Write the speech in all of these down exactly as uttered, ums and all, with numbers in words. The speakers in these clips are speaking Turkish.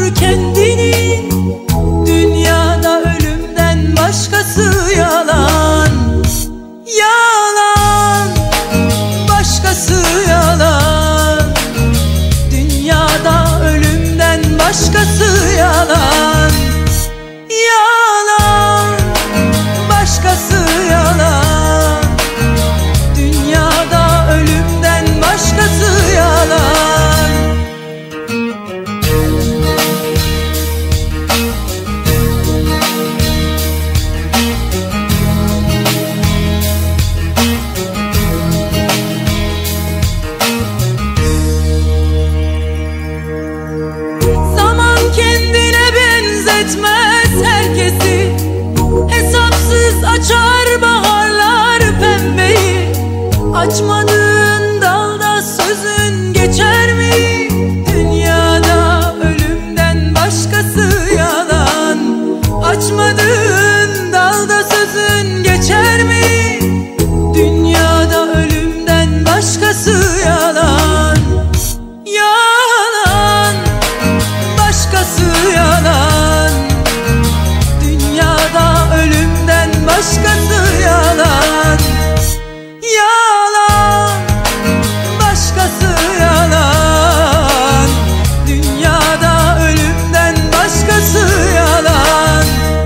kendini. Dünyada ölümden başkası yalan. Yalan, başkası yalan. Dünyada ölümden başkası yalan. Yalan, başkası yalan. Dünyada ölümden başkası yalan. Zaman kendine benzetmez herkesi. Hesapsız açar baharlar pembeyi. Açmadığın dalda sözün geçer mi? Dünyada ölümden başkası yalan. Açmadığın dalda sözün geçer mi? Dünyada ölümden başkası yalan. Yalan, başkası yalan. Dünyada ölümden başkası yalan. Yalan, başkası yalan. Dünyada ölümden başkası yalan.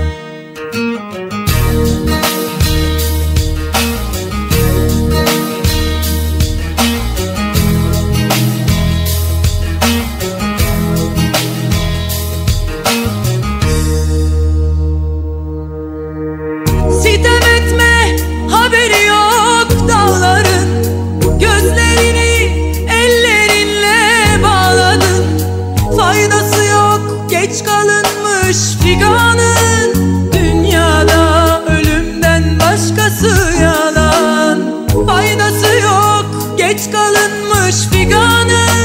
Sitem etme, haberi yok dağların. Gözlerini ellerinle bağladın. Faydası yok, geç kalınmış figanın. Dünyada ölümden başkası yalan. Faydası yok, geç kalınmış figanın.